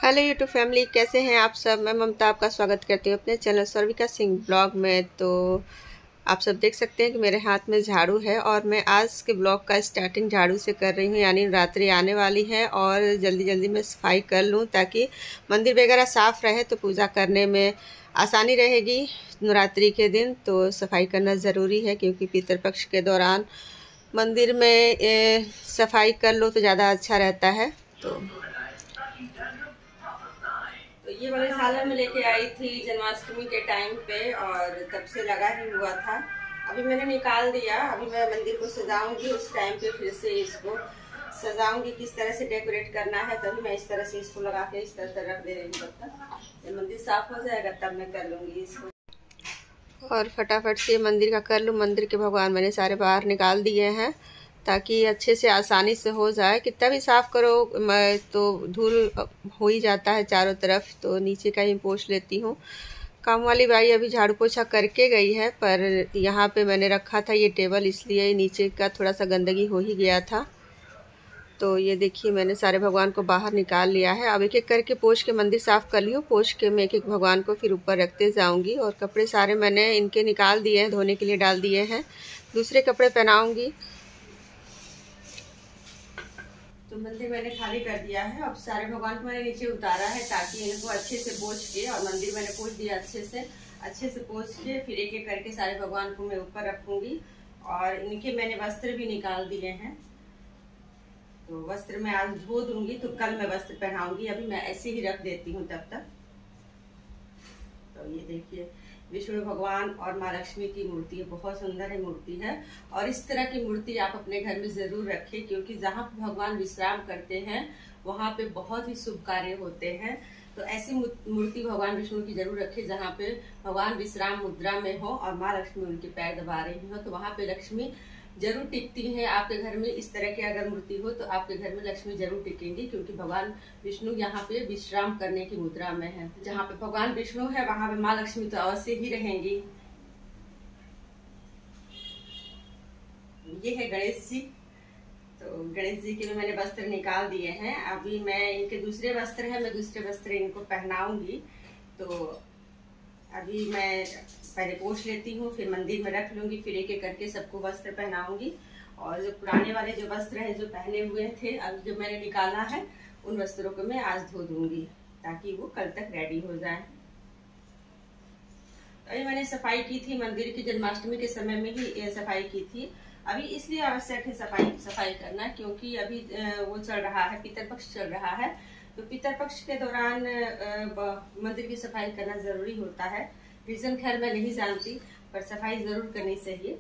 Hello YouTube family, कैसे हैं आप सब। मैं ममता आपका स्वागत करती हूँ अपने चैनल सर्विका सिंह ब्लॉग में। तो आप सब देख सकते हैं कि मेरे हाथ में झाड़ू है और मैं आज के ब्लॉग का स्टार्टिंग झाड़ू से कर रही हूँ। यानी नवरात्रि आने वाली है और जल्दी जल्दी मैं सफाई कर लूँ ताकि मंदिर वगैरह साफ़ रहे तो पूजा करने में आसानी रहेगी। नवरात्रि के दिन तो सफाई करना ज़रूरी है क्योंकि पितृपक्ष के दौरान मंदिर में सफाई कर लो तो ज़्यादा अच्छा रहता है। तो ये वाले सालन में लेके आई थी जन्माष्टमी के टाइम पे और तब से लगा ही हुआ था। अभी मैंने निकाल दिया। अभी मैं मंदिर को सजाऊंगी, उस टाइम पे फिर से इसको सजाऊंगी। किस तरह से डेकोरेट करना है तभी मैं इस तरह से इसको लगा के इस तरह से रख दे रही हूँ। तब तक जब मंदिर साफ हो जाएगा तब मैं कर लूंगी इसको। और फटाफट से मंदिर का कर लूँ। मंदिर के भगवान मैंने सारे बाहर निकाल दिए हैं ताकि अच्छे से आसानी से हो जाए। कितना भी साफ़ करो तो धूल हो ही जाता है चारों तरफ, तो नीचे का ही पोंछ लेती हूँ। काम वाली बाई अभी झाड़ू पोछा करके गई है, पर यहाँ पे मैंने रखा था ये टेबल, इसलिए नीचे का थोड़ा सा गंदगी हो ही गया था। तो ये देखिए मैंने सारे भगवान को बाहर निकाल लिया है। अब एक एक करके पोंछ के मंदिर साफ़ कर लियो। पोंछ के मैं एक एक भगवान को फिर ऊपर रखते जाऊँगी। और कपड़े सारे मैंने इनके निकाल दिए हैं, धोने के लिए डाल दिए हैं। दूसरे कपड़े पहनाऊँगी। तो मंदिर मैंने खाली कर दिया है। अब सारे भगवान को मैंने नीचे उतारा है ताकि इनको अच्छे से पोंछ के, और मंदिर मैंने पोंछ दिया अच्छे से पोंछ के फिर एक एक करके सारे भगवान को मैं ऊपर रखूंगी। और इनके मैंने वस्त्र भी निकाल दिए हैं, तो वस्त्र मैं आज धो दूंगी तो कल मैं वस्त्र पहनाऊंगी। अभी मैं ऐसे ही रख देती हूँ तब तक। तो ये देखिए विष्णु भगवान और माँ लक्ष्मी की मूर्ति है, बहुत सुंदर है मूर्ति है। और इस तरह की मूर्ति आप अपने घर में जरूर रखें क्योंकि जहाँ भगवान विश्राम करते हैं वहाँ पे बहुत ही शुभ कार्य होते हैं। तो ऐसी मूर्ति भगवान विष्णु की जरूर रखें जहाँ पे भगवान विश्राम मुद्रा में हो और माँ लक्ष्मी उनके पैर दबा रही हो, तो वहाँ पे लक्ष्मी जरूर टिकती है। आपके घर में इस तरह की अगर मूर्ति हो तो आपके घर में लक्ष्मी जरूर टिकेंगी क्योंकि भगवान विष्णु यहाँ पे विश्राम करने की मुद्रा में है। जहाँ पे भगवान विष्णु है वहाँ पे माँ लक्ष्मी तो अवश्य ही रहेंगी। ये है गणेश जी। तो गणेश जी के लिए मैंने वस्त्र निकाल दिए हैं। अभी मैं इनके दूसरे वस्त्र है, मैं दूसरे वस्त्र इनको पहनाऊंगी। तो अभी मैं पहले पोंछ लेती हूँ, फिर मंदिर में रख लूंगी, फिर एक एक करके सबको वस्त्र पहनाऊंगी। और जो पुराने वाले जो वस्त्र हैं जो पहने हुए थे, अब जो मैंने निकाला है उन वस्त्रों को मैं आज धो दूंगी ताकि वो कल तक रेडी हो जाए। तो अभी मैंने सफाई की थी मंदिर की, जन्माष्टमी के समय में ही सफाई की थी। अभी इसलिए आवश्यक है सफाई करना क्योंकि अभी वो चल रहा है, पितृपक्ष चल रहा है। तो पितृपक्ष के दौरान मंदिर की सफाई करना जरूरी होता है। रीजन खैर मैं नहीं जानती, पर सफाई जरूर करनी चाहिए।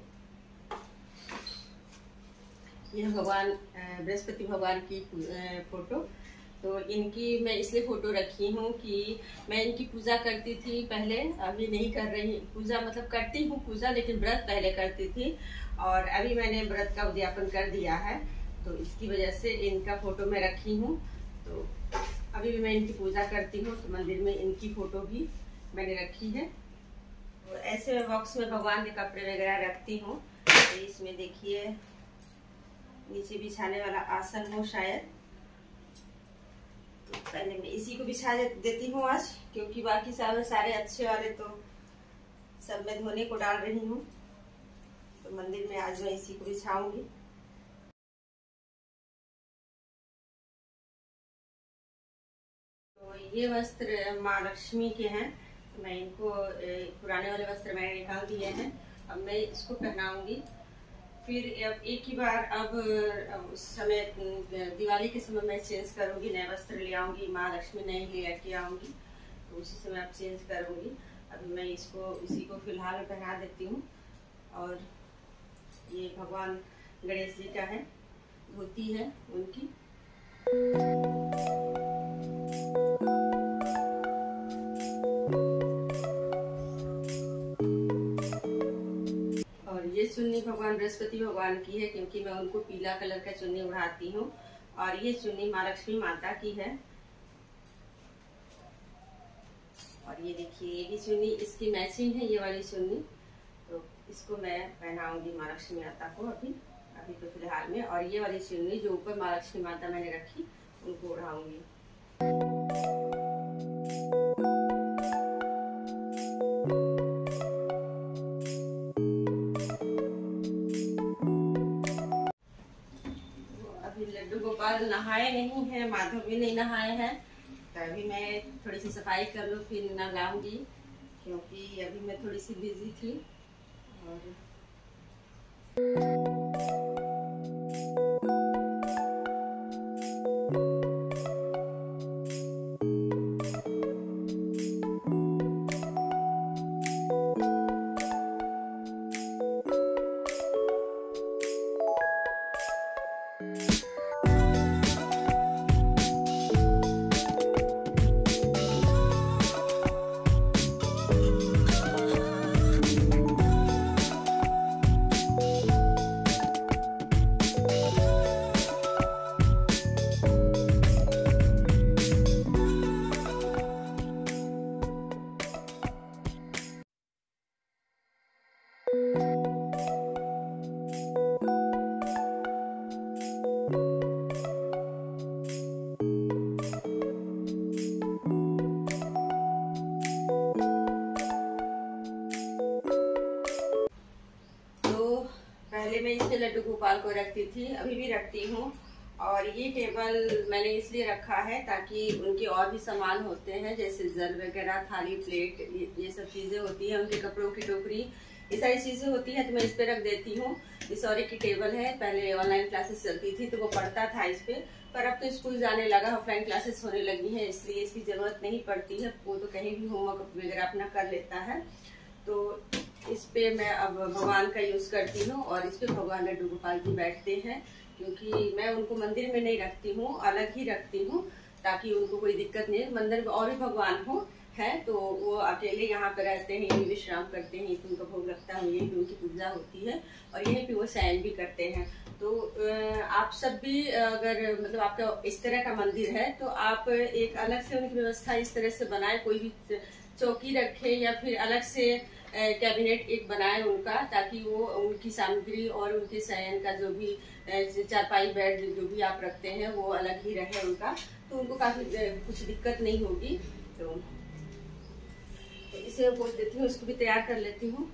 यह भगवान बृहस्पति भगवान की फोटो, तो इनकी मैं इसलिए फोटो रखी हूँ कि मैं इनकी पूजा करती थी पहले, अभी नहीं कर रही पूजा, मतलब करती हूँ पूजा लेकिन व्रत पहले करती थी और अभी मैंने व्रत का उद्यापन कर दिया है, तो इसकी वजह से इनका फोटो मैं रखी हूँ। तो अभी भी मैं इनकी पूजा करती हूँ तो मंदिर में इनकी फोटो भी मैंने रखी है। तो ऐसे मैं बॉक्स में भगवान के कपड़े वगैरह रखती हूँ। तो इसमें देखिए नीचे बिछाने वाला आसन हो शायद, तो पहले मैं इसी को बिछा देती हूँ आज क्योंकि बाकी सारे अच्छे वाले तो सब मैं धोने को डाल रही हूँ। तो मंदिर में आज मैं इसी को बिछाऊंगी। तो ये वस्त्र माँ लक्ष्मी के हैं, तो मैं इनको पुराने वाले वस्त्र मैंने निकाल दिए हैं। अब मैं इसको पहनाऊंगी। फिर अब एक ही बार अब उस समय दिवाली के समय मैं चेंज करूंगी, नए वस्त्र ले आऊंगी, माँ लक्ष्मी नए लेके आऊंगी, तो उसी समय अब चेंज करूंगी। अभी मैं इसी को फिलहाल पहना देती हूँ। और ये भगवान गणेश जी का है, धोती है उनकी। ये चुन्नी भगवान बृहस्पति भगवान की है क्योंकि मैं उनको पीला कलर का चुन्नी उड़ाती हूँ। और ये चुन्नी माँ लक्ष्मी माता की है। और ये देखिए ये भी चुन्नी इसकी मैचिंग है, ये वाली चुन्नी, तो इसको मैं पहनाऊंगी माँ लक्ष्मी माता को अभी तो फिलहाल में। और ये वाली चुन्नी जो ऊपर माँ लक्ष्मी माता मैंने रखी उनको उड़ाऊंगी। नहाए नहीं हैं, माधव भी नहीं नहाए हैं, तो अभी मैं थोड़ी सी सफाई कर लूँ फिर नहलाऊंगी, क्योंकि अभी मैं थोड़ी सी बिजी थी। और पहले मैं इसमें लड्डू गोपाल को रखती थी, अभी भी रखती हूँ। और ये टेबल मैंने इसलिए रखा है ताकि उनके और भी सामान होते हैं, जैसे जल वगैरह, थाली, प्लेट, ये सब चीज़ें होती हैं, उनके कपड़ों की टोकरी, ये सारी चीज़ें होती हैं, तो मैं इस पर रख देती हूँ। ये सॉरी की टेबल है, पहले ऑनलाइन क्लासेस चलती थी तो वो पढ़ता था इस पर, पर अब तो स्कूल जाने लगा, ऑफलाइन क्लासेस होने लगी हैं, इसलिए इसकी ज़रूरत नहीं पड़ती है। वो तो कहीं भी होमवर्क वगैरह अपना कर लेता है। तो इस पे मैं अब भगवान का यूज करती हूँ, और इस पे भगवान लड्डू गोपाल जी बैठते हैं, क्योंकि मैं उनको मंदिर में नहीं रखती हूँ, अलग ही रखती हूँ, ताकि उनको कोई दिक्कत नहीं। मंदिर में और भी भगवान हो है तो वो अकेले यहाँ पे रहते हैं, यही विश्राम करते हैं, तो उनका भोग लगता है, यही उनकी पूजा होती है, और यहीं पे वो शयन भी करते हैं। तो आप सब भी अगर मतलब आपका इस तरह का मंदिर है तो आप एक अलग से उनकी व्यवस्था इस तरह से बनाए, कोई भी चौकी रखे या फिर अलग से कैबिनेट एक बनाए उनका, ताकि वो उनकी सामग्री और उनके शयन का जो भी चारपाई, बेड जो भी आप रखते हैं वो अलग ही रहे उनका, तो उनको काफी कुछ दिक्कत नहीं होगी। तो इसे मैं पोंछ देती हूँ, इसको भी तैयार कर लेती हूँ।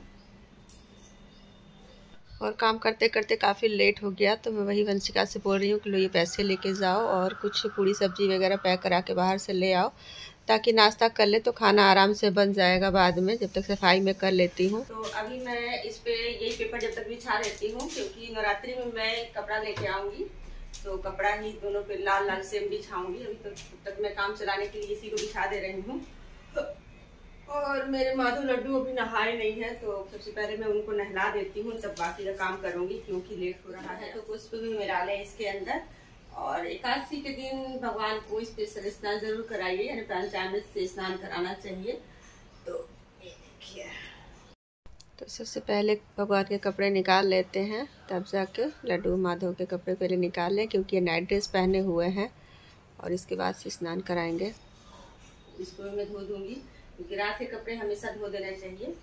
और काम करते करते काफ़ी लेट हो गया, तो मैं वही वंशिका से बोल रही हूँ कि लो ये पैसे लेके जाओ और कुछ पूरी सब्जी वगैरह पैक करा के बाहर से ले आओ, ताकि नाश्ता कर ले तो खाना आराम से बन जाएगा बाद में, जब तक सफाई में कर लेती हूँ। तो अभी मैं इस पे यही पेपर जब तक बिछा रहती हूँ, क्योंकि नवरात्रि में मैं कपड़ा लेके आऊँगी, तो कपड़ा ही दोनों पे लाल लाल सेम बिछाऊँगी। अभी तक मैं काम चलाने के लिए इसी को बिछा दे रही हूँ। और मेरे माधव लड्डू अभी नहाए नहीं है, तो सबसे पहले मैं उनको नहला देती हूँ, तब बाकी का काम करूँगी, क्योंकि लेट हो रहा है। तो पुष्प भी मिला लें इसके अंदर। और एकादशी के दिन भगवान को स्पेशल स्नान जरूर कराइए, यानी पंचामृत से स्नान कराना चाहिए। तो ये देखिए, तो सबसे पहले भगवान के कपड़े निकाल लेते हैं, तब जाके लड्डू माधव के कपड़े पहले निकाल लें, क्योंकि ये नाइट ड्रेस पहने हुए हैं, और इसके बाद से स्नान कराएंगे। इसको मैं धो दूंगी, क्योंकि रात के कपड़े हमेशा धो देना चाहिए।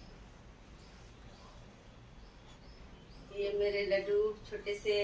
ये मेरे लड्डू छोटे से,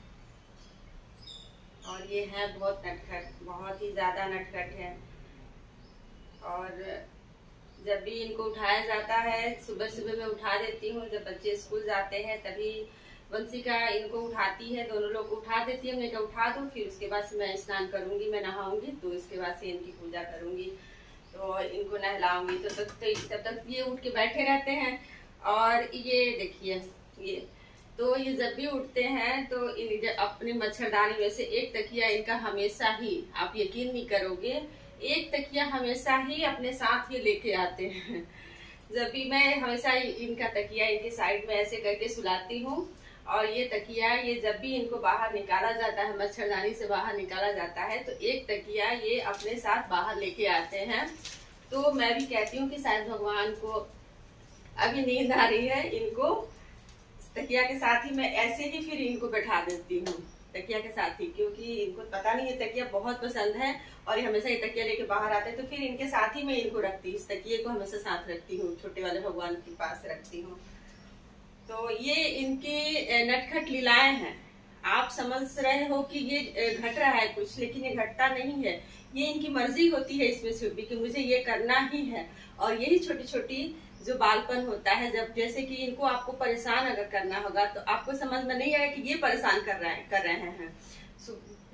और ये है बहुत नटखट, बहुत ही ज्यादा नटखट है। और जब भी इनको उठाया जाता है, सुबह सुबह मैं उठा देती हूँ, जब बच्चे स्कूल जाते हैं तभी वंशिका इनको उठाती है, दोनों लोग उठा देती है। मैं कहा उठा दो, फिर उसके बाद से मैं स्नान करूंगी, मैं नहाऊंगी, तो इसके बाद से इनकी पूजा करूंगी, तो इनको नहलाऊंगी। तो तब तक ये उठ के बैठे रहते हैं। और ये देखिए, ये जब भी उठते हैं तो अपने मच्छरदानी में से एक तकिया इनका हमेशा ही, आप यकीन नहीं करोगे, एक तकिया हमेशा ही अपने साथ ये लेके आते हैं। जब भी मैं हमेशा इनका तकिया इनके साइड में ऐसे करके सुलाती हूँ, और ये तकिया ये जब भी इनको बाहर निकाला जाता है, मच्छरदानी से बाहर निकाला जाता है, तो एक तकिया ये अपने साथ बाहर लेके आते हैं। तो मैं भी कहती हूँ कि शायद भगवान को अभी नींद आ रही है, इनको तकिया के साथ ही मैं ऐसे ही फिर इनको बैठा देती हूँ, तकिया के साथ ही, क्योंकि इनको पता नहीं, ये तकिया बहुत पसंद है, और ये हमेशा ये तकिया लेके बाहर आते हैं, तो फिर इनके साथ ही मैं इनको रखती हूँ, इस तकिए को हमेशा साथ रखती हूँ, छोटे वाले भगवान के पास रखती हूँ। तो ये इनकी नटखट लीलाएं हैं। आप समझ रहे हो कि ये घट रहा है कुछ, लेकिन ये घटता नहीं है, ये इनकी मर्जी होती है इसमें से भी कि मुझे ये करना ही है। और यही छोटी छोटी जो बालपन होता है, जब जैसे कि इनको आपको परेशान अगर करना होगा, तो आपको समझ में नहीं आएगा कि ये परेशान कर रहे हैं।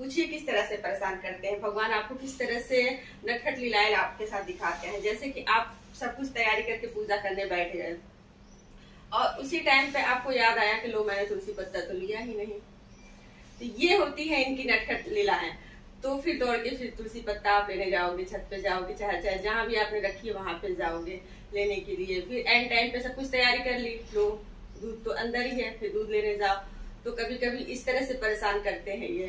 पूछिए किस तरह से परेशान करते हैं भगवान, आपको किस तरह से नटखट लीलाएं आपके साथ दिखाते हैं। जैसे कि आप सब कुछ तैयारी करके पूजा करने बैठ गए और उसी टाइम पे आपको याद आया कि लो मैंने तुलसी पत्ता तो लिया ही नहीं। तो ये होती है इनकी नटखट लीलाएं। तो फिर दौड़ के फिर तुलसी पत्ता आप लेने जाओगे, छत पे जाओगे, चाहे चाहे जहां भी आपने रखी है वहां पे जाओगे लेने के लिए। फिर एंड टाइम पे सब कुछ तैयारी कर ली, लो दूध तो अंदर ही है, फिर दूध लेने जाओ। तो कभी कभी इस तरह से परेशान करते हैं ये।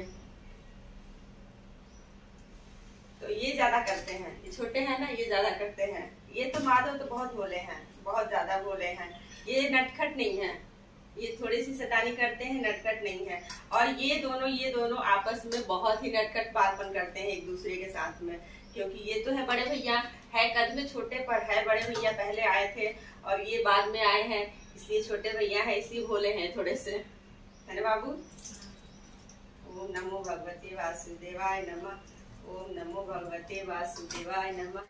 तो ये ज्यादा करते हैं, ये छोटे हैं ना, ये ज्यादा करते हैं। ये तो माधव तो बहुत भोले हैं, बहुत ज्यादा भोले हैं। ये नटखट नहीं है, ये थोड़ी सी शैतानी करते हैं, नटखट नहीं है। और ये दोनों आपस में बहुत ही नटखट पालपन करते हैं एक दूसरे के साथ में। क्योंकि ये तो है बड़े भैया, है कद में छोटे पर है बड़े भैया, पहले आए थे और ये बाद में आए हैं, इसलिए छोटे भैया है, इसलिए भोले हैं थोड़े से, है ना बाबू। ओम नमो भगवते वासुदेवाय नमः, ओम नमो भगवते वासुदेवाय नमः।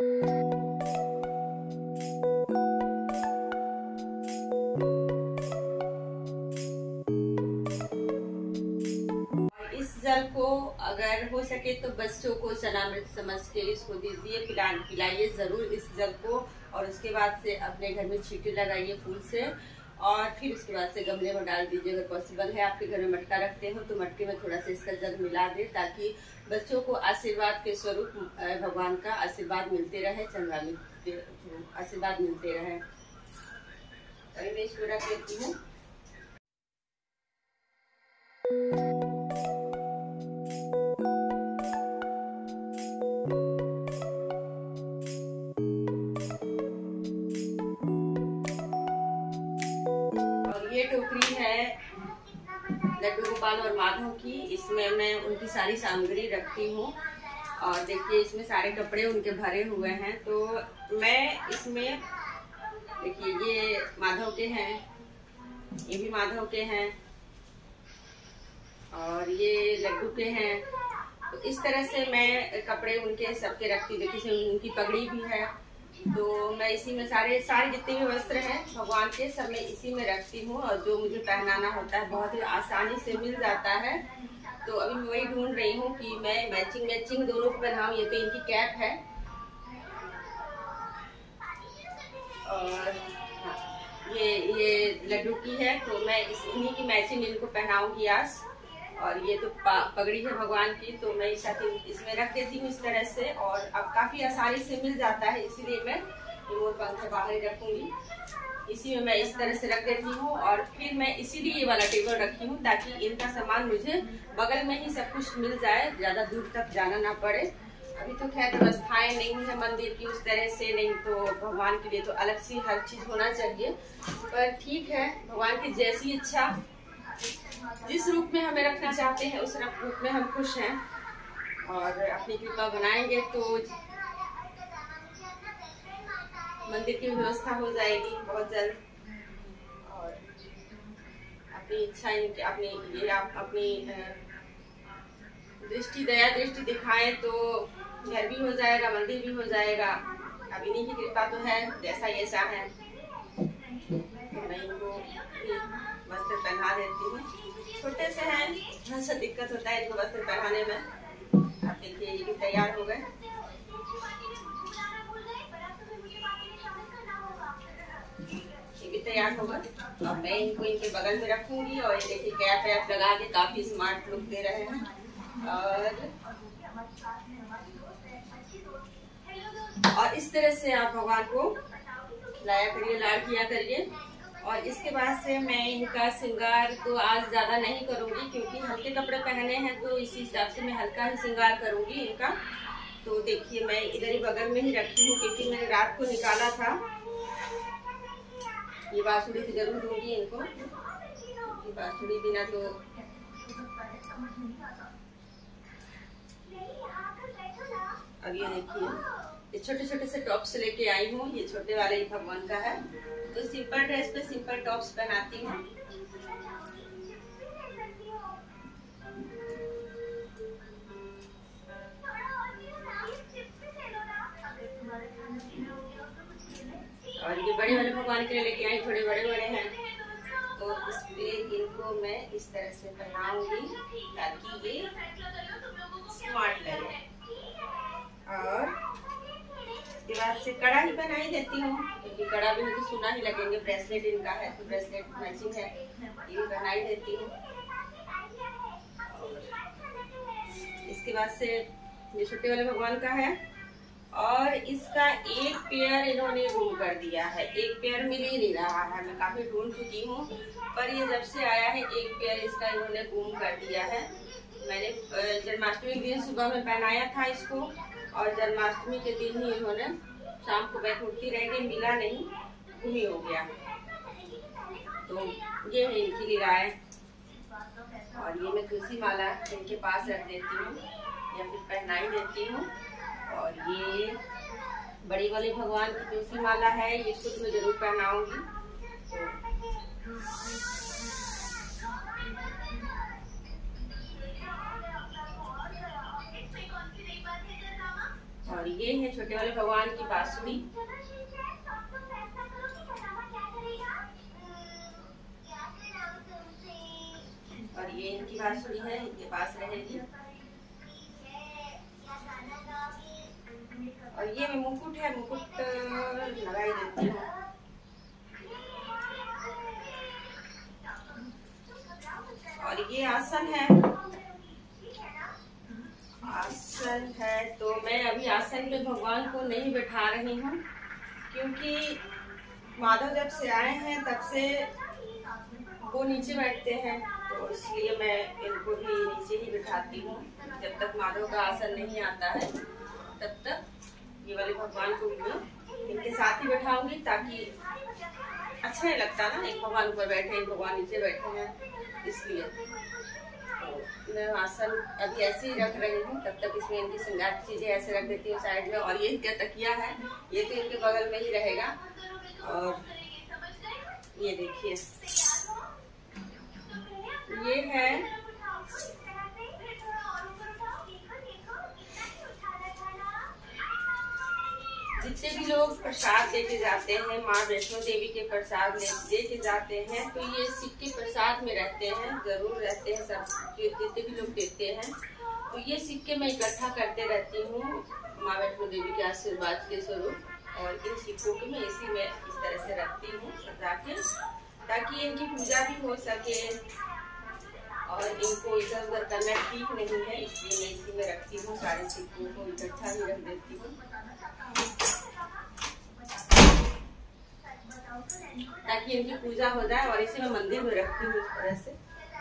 जल को अगर हो सके तो बच्चों को चनामृत समझ के इसको दीजिए, पिलाइए जरूर इस जल को। और उसके बाद से अपने घर में छींटे लगाइए फूल से, और फिर उसके बाद से गमले में डाल दीजिए। अगर पॉसिबल है आपके घर में मटका रखते हो तो मटके में थोड़ा सा इसका जल मिला दे, ताकि बच्चों को आशीर्वाद के स्वरूप भगवान का आशीर्वाद मिलते रहे, चंद्रामी के आशीर्वाद मिलते रहे। अभी मैं इसको रख लेती हूँ। ये टोकरी है लड्डू गोपाल और माधव की, इसमें मैं उनकी सारी सामग्री रखती हूँ। और देखिए इसमें सारे कपड़े उनके भरे हुए हैं। तो मैं इसमें देखिए ये माधव के हैं, ये भी माधव के हैं, और ये लड्डू के हैं। तो इस तरह से मैं कपड़े उनके सबके रखती। देखिए उनकी पगड़ी भी है, तो मैं इसी में सारे जितने भी वस्त्र हैं भगवान के सब मैं इसी में रखती हूँ। और जो मुझे पहनाना होता है बहुत ही आसानी से मिल जाता है। तो अभी मैं वही ढूंढ रही हूँ कि मैं मैचिंग दोनों को पहनाऊँ। ये तो इनकी कैप है, और हाँ, ये लड्डू की है, तो मैं इन्हीं की मैचिंग इनको पहनाऊंगी आज। और ये तो पगड़ी है भगवान की, तो मैं इसमें रख देती हूँ इस तरह से। और अब काफी आसानी से मिल जाता है, इसीलिए मैं रिमोट पंखा बाहर ही रखूंगी। इसी में मैं इस तरह से रख देती हूँ। और फिर मैं इसीलिए ये वाला टेबल रखी हूँ, ताकि इनका सामान मुझे बगल में ही सब कुछ मिल जाए, ज्यादा दूर तक जाना ना पड़े। अभी तो खैर व्यवस्थाएं नहीं है मंदिर की उस तरह से, नहीं तो भगवान के लिए तो अलग से हर चीज होना चाहिए। पर ठीक है, भगवान की जैसी इच्छा, जिस रूप में हमें रखना चाहते हैं उस रूप में हम खुश हैं। और अपनी कृपा बनाएंगे तो मंदिर की व्यवस्था हो जाएगी बहुत जल्द। और अपनी इच्छा अपनी दया दृष्टि दिखाएं तो घर भी हो जाएगा, मंदिर भी हो जाएगा। अब इन्हीं की कृपा तो है, जैसा ये चाहे। मैं इनको वस्त्र पहना देती हूँ। छोटे से हैं, थोड़ा सा दिक्कत होता है इनको वस्त्र पहनाने में। आप देखिए ये भी तैयार हो गए। ये भी तैयार होगा। अब मैं इनको इनके बगल में रखूंगी। और ये देखिए कैप वैप लगा के काफी स्मार्ट लुक दे रहे हैं। और इस तरह से आप भगवान को खिलाया करिए, लाड़ किया करिए। और इसके बाद से मैं इनका श्रृंगार तो आज ज्यादा नहीं करूंगी, क्योंकि हल्के कपड़े पहने हैं, तो इसी हिसाब से मैं हल्का ही श्रृंगार करूंगी इनका। तो देखिए मैं इधर ही बगल में ही रखी हूँ, क्योंकि मैंने रात को निकाला था। ये बांसुरी तो जरूर दूंगी इनको, बांसुरी बिना तो अब ये देखिए ये छोटे छोटे से टॉप्स लेके आई हूँ। ये छोटे वाले ही भगवान का है, तो सिंपल ड्रेस पे सिंपल टॉप्स पहनाती हूँ। और ये बड़े वाले भगवान के लिए लेके आई, थोड़े बड़े बड़े हैं, तो इस पे इनको मैं इस तरह से पहनाऊंगी ताकि ये स्मार्ट लगे। और इसके बाद से कड़ा ही बना ही देती हूँ, क्योंकि कड़ा भी मुझे सुना ही लगेंगे। ब्रेसलेट इनका है तो ब्रेसलेट मैचिंग है, ये भी बना ही देती हूँ। इसके बाद से ये छोटे वाले भगवान का है, और इसका एक पेयर इन्होंने गुम कर दिया है। एक पेयर मिल ही नहीं रहा है, मैं काफी ढूंढ चुकी हूँ, पर ये जब से आया है एक पेयर इसका इन्होंने गुम कर दिया है। मैंने जन्माष्टमी के दिन सुबह में पहनाया था इसको, और जन्माष्टमी के दिन ही इन्होंने शाम को मैं ढूंढती रह गई, मिला नहीं, गुम ही हो गया। तो ये है इनकी लीलाएं। और ये मैं तुलसी माला इनके पास रख देती हूँ या फिर पहना ही देती हूँ। और ये बड़ी वाले भगवान की तुलसी माला है, इसको तो मैं जरूर पहनाऊंगी। और ये है छोटे वाले भगवान की बांसुरी। और ये इनकी बांसुरी है, इनके पास रहेगी। और ये में मुकुट है, मुकुट लगाई देती हूँ। और ये आसन है, आसन है तो मैं अभी आसन पे भगवान को नहीं बैठा रही हूँ, क्योंकि माधव जब से आए हैं तब से वो नीचे बैठते हैं, तो इसलिए मैं इनको भी नीचे ही बिठाती हूँ। जब तक माधव का आसन नहीं आता है तब तक ये वाले भगवान को भी इनके साथ ही बैठाऊंगी, ताकि अच्छा नहीं लगता ना, एक भगवान ऊपर बैठे एक भगवान नीचे बैठे हैं, इसलिए तो मैं आसन अभी ऐसे ही रख रही हूँ। तब तक इसमें इनकी श्रृंगार की चीजें ऐसे रख देती हूँ साइड में। और ये इनका तकिया है, ये तो इनके बगल में ही रहेगा। और ये देखिए, ये है जितने भी लोग प्रसाद लेके जाते हैं, माँ वैष्णो देवी के प्रसाद लेके जाते हैं, तो ये सिक्के प्रसाद में रहते हैं, जरूर रहते हैं सब, जितने भी लोग देते हैं। तो ये सिक्के मैं इकट्ठा करते रहती हूँ माँ वैष्णो देवी के आशीर्वाद के स्वरूप। और इन सिक्कों को मैं इसी में इस तरह से रखती हूँ सजा के, ताकि इनकी पूजा भी हो सके। और इनको इधर उधर करना ठीक नहीं है, इसलिए मैं इसी में रखती हूँ। सारे सिक्कों को इकट्ठा ही रख देती हूँ, ताकि इनकी पूजा हो जाए। और इसे मैं मंदिर में रखती हूँ इस तरह से।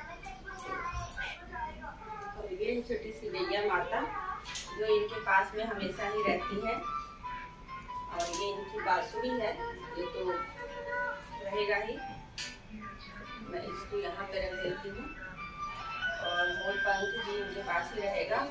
और ये छोटी सी गैया माता जो इनके पास में हमेशा ही रहती है। और ये इनकी बांसुरी है, ये तो रहेगा ही, मैं इसको यहाँ पे रख देती हूँ। और मोर पंख भी इनके पास ही रहेगा।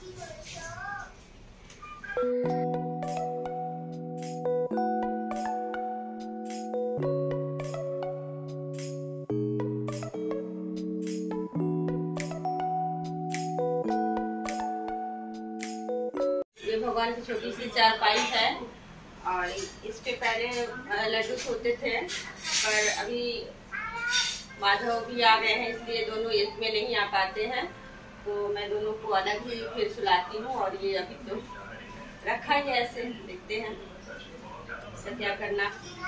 ये भगवान की छोटी सी चारपाई है, और इस पे पहले लड्डू सोते थे, पर अभी माधव भी आ गए हैं, इसलिए दोनों एक में नहीं आ पाते हैं, तो मैं दोनों को अलग ही फिर सुलाती हूँ। और ये अभी तो रखा ही ऐसे, देखते हैं इसका क्या करना।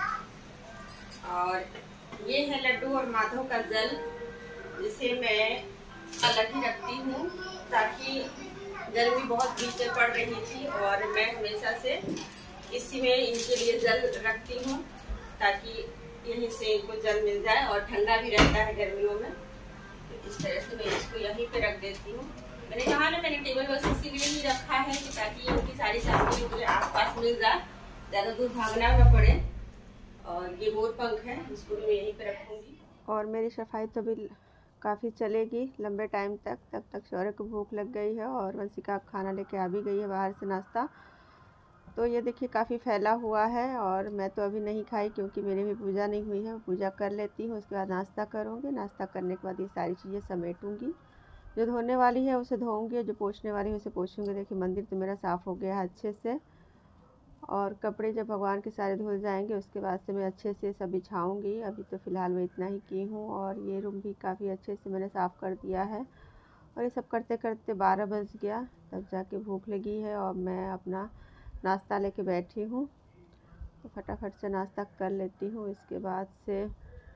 और ये है लड्डू और माधव का जल, जिसे मैं अलग ही रखती हूँ, ताकि गर्मी बहुत बीच में पड़ रही थी, और मैं हमेशा से इसी में इनके लिए जल रखती हूँ, ताकि यहीं से इनको जल मिल जाए। और ठंडा भी रहता है गर्मियों में, तो इस तरह से मैं इसको यहीं पे रख देती हूँ। मैंने कहा ना, मैंने टेबल बस इसीलिए ही रखा है कि ताकि इनकी सारी सामग्री मुझे आसपास मिल जाए, ज़्यादा दूर भागना न पड़े। और ये मोर पंख है, इसको भी मैं यहीं पे रखूँगी। और मेरी सफाई तो भी काफ़ी चलेगी लंबे टाइम तक। तब तक शौर्य को भूख लग गई है, और वंशिका खाना लेके आ भी गई है बाहर से नाश्ता। तो ये देखिए काफ़ी फैला हुआ है, और मैं तो अभी नहीं खाई, क्योंकि मेरी भी पूजा नहीं हुई है। पूजा कर लेती हूँ, उसके बाद नाश्ता करूँगी। नाश्ता करने के बाद ये सारी चीज़ें समेटूँगी। जो धोने वाली है उसे धोऊँगी, जो पोंछने वाली है उसे पोंछूँगी। देखिए मंदिर तो मेरा साफ़ हो गया है अच्छे से। और कपड़े जब भगवान के सारे धुल जाएंगे, उसके बाद से मैं अच्छे से सब बिछाऊँगी। अभी तो फ़िलहाल मैं इतना ही की हूँ। और ये रूम भी काफ़ी अच्छे से मैंने साफ़ कर दिया है। और ये सब करते करते 12 बज गया, तब जाके भूख लगी है और मैं अपना नाश्ता लेके बैठी हूँ। तो फटाफट से नाश्ता कर लेती हूँ, इसके बाद से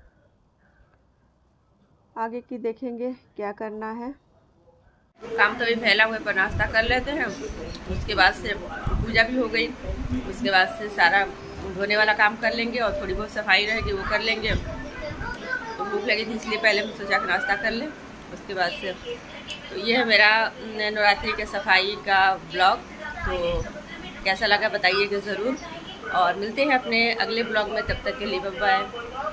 आगे की देखेंगे क्या करना है। काम तो अभी फैला हुआ है पर नाश्ता कर लेते हैं, उसके बाद से पूजा भी हो गई, उसके बाद से सारा धोने वाला काम कर लेंगे और थोड़ी बहुत सफाई रहेगी वो कर लेंगे। तो भूख लगी थी इसलिए पहले मैं सोचा कि नाश्ता कर लें, उसके बाद से तो ये है मेरा नवरात्रि के सफाई का ब्लॉग। तो कैसा लगा बताइएगा ज़रूर, और मिलते हैं अपने अगले ब्लॉग में, तब तक के लिए बाय बाय।